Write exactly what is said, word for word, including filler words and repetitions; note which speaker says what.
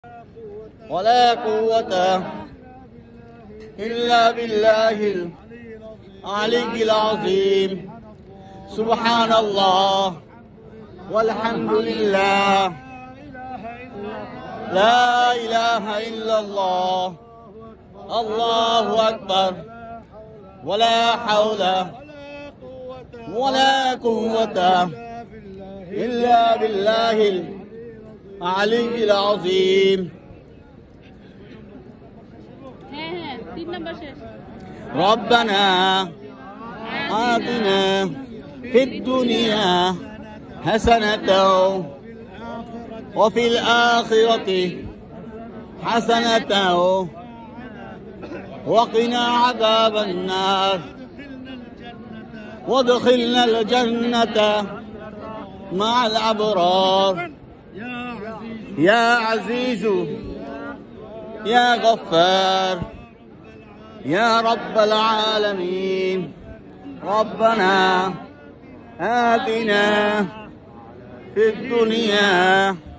Speaker 1: ولا قوة إلا بالله العلي العظيم. سبحان الله والحمد لله لا إله إلا الله الله أكبر ولا حول ولا قوة إلا بالله العلي العظيم. ربنا آتنا في الدنيا حسنة وفي الآخرة حسنة وقنا عذاب النار وادخلنا الجنة مع الأبرار. يا عزيز يا غفار يا رب العالمين. ربنا آتنا في الدنيا